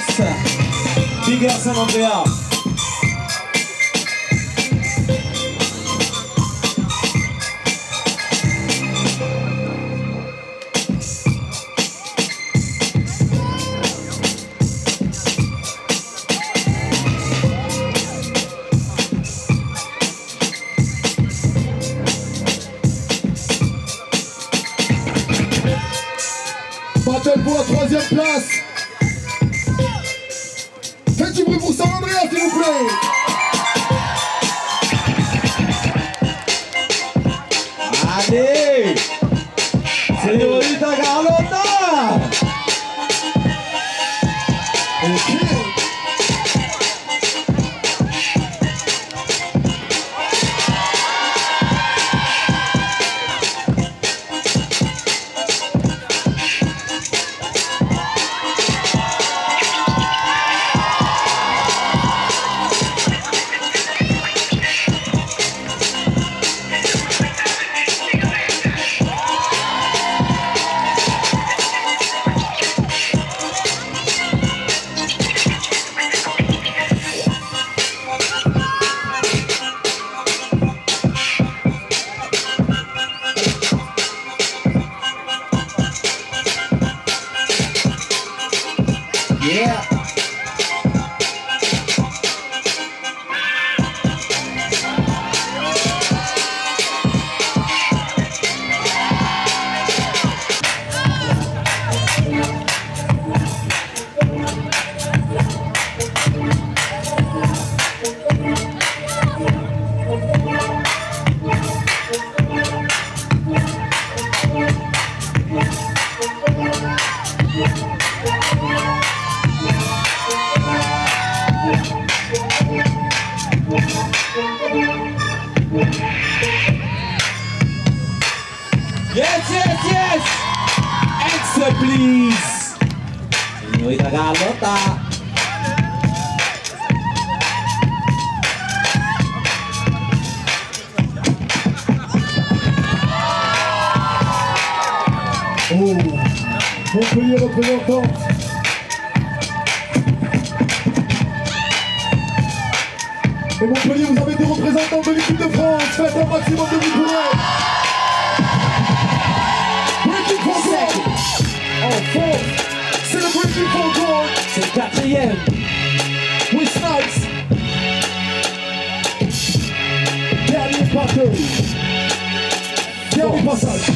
SNIPES, Big Air San Andrea. Battle pour la 3e place. Faites du bruit pour San Andrea, s'il vous plaît. Allez, Señorita Carlota. Ok. Yeah. Yes, yes, yes! Answer, please! Señorita Carlota! Oh, Montpellier représentant. Et Montpellier, vous avez des représentants de l'équipe de France. Faites un maximum de bruit pour eux. Breaking for gold. En fourth, c'est le Breaking for gold. C'est le 4e. With SNIPES. Dernier parcours. Dernier passage.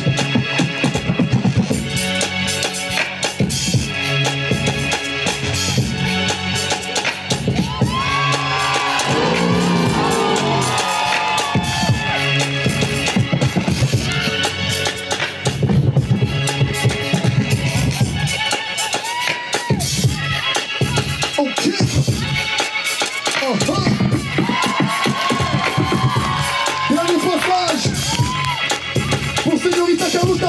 Dernier passage pour Señorita Carlota.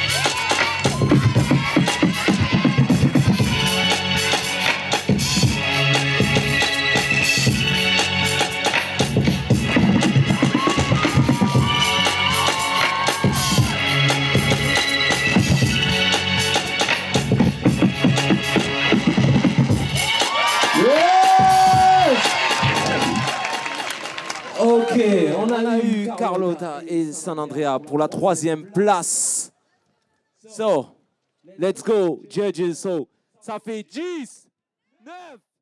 Ok, on a eu Carlota et San Andrea pour la 3e place. So, let's go, judges. So, ça fait 10, 9.